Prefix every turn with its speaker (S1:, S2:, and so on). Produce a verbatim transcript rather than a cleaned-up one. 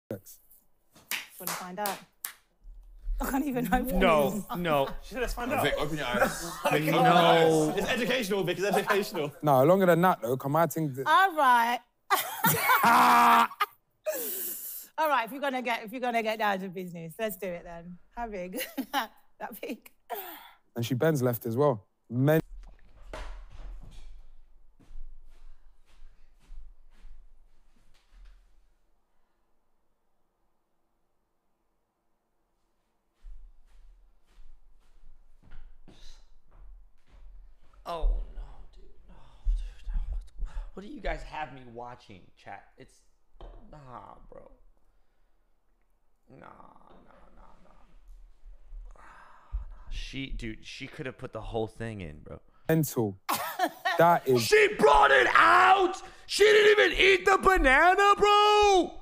S1: Want to find out? I can't even open
S2: No, no.
S3: Let's find out.
S4: Vic, open your eyes. Vic,
S2: No.
S4: open your eyes.
S3: It's educational, Vic. It's educational.
S1: No, longer than that though. Come on, think.
S2: All right. All right. If you're gonna get, if you're gonna get down to business, let's do it then. How big? That big.
S1: And she bends left as well. Men.
S5: Oh, no, dude. No, dude. No. What do you guys have me watching, chat? It's... Nah, bro. Nah, nah, nah, nah. nah. She, dude, she could have put the whole thing in, bro.
S1: Mental. That is...
S5: She brought it out! She didn't even eat the banana, bro!